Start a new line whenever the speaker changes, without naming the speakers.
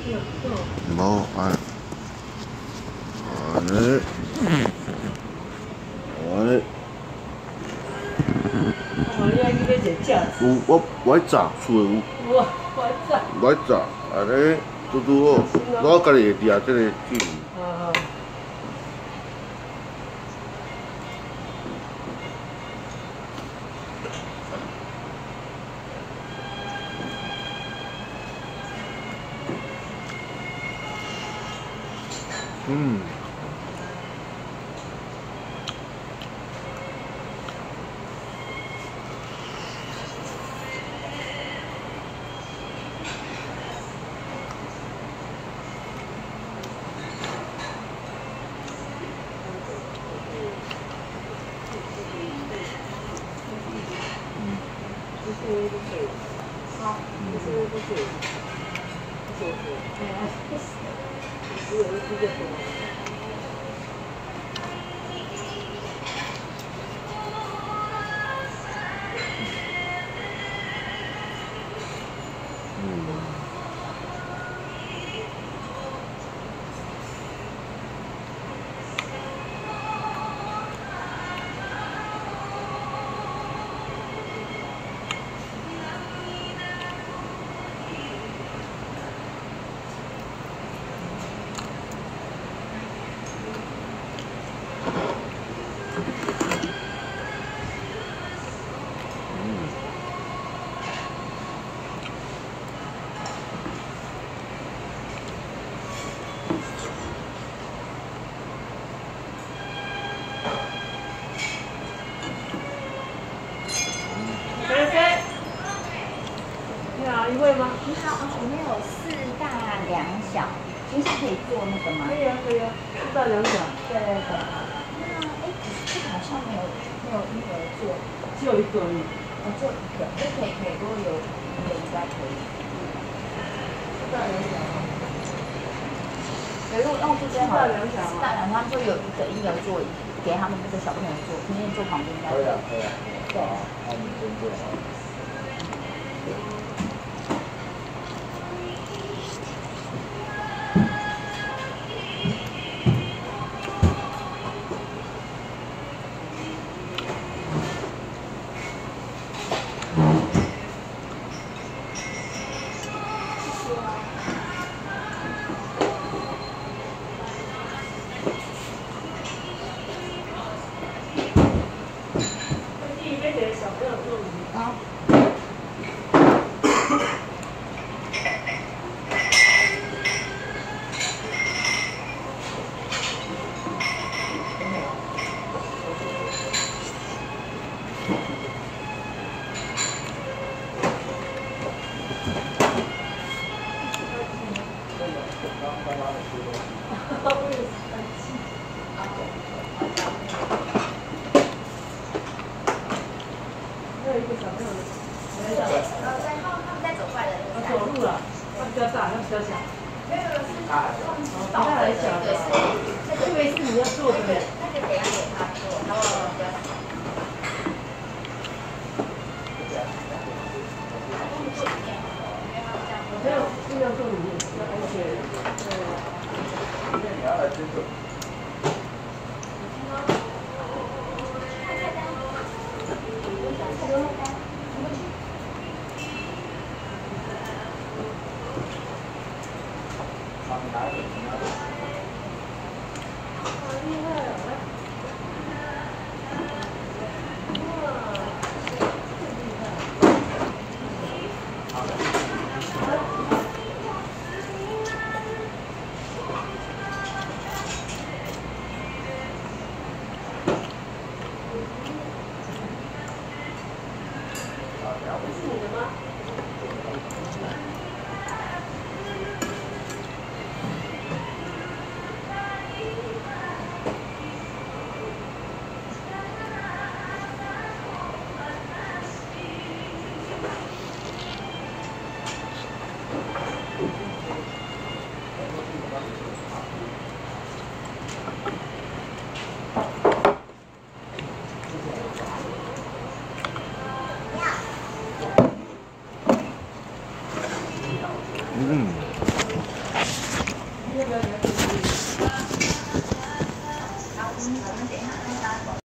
无啊，安尼，安尼。
你爱去咧坐架子？
有我炸厝有。
我炸。
我炸，安尼拄拄好，我家己会抓即个距离。嗯。
一位吗？
你好，我们有4大2小，今天可以做那个吗？
可以啊，可以啊，4大2小。
对对对。那这个好像没有那个做，
只有一个而已。
做一个，可以，如果有应该可以。
4大2小。
如果用这边好了，4大2小，他们说有一个婴儿座椅给他们那个小朋友坐，今天坐旁边应该可以。可以啊。对。那我们先做好。
比较大，那比较小。没有，是倒来小的。那因为是你要做的。
那就等下给他做，然后比较小。
没有，尽量做里面，而且，
你要来接受。
好厉害哦！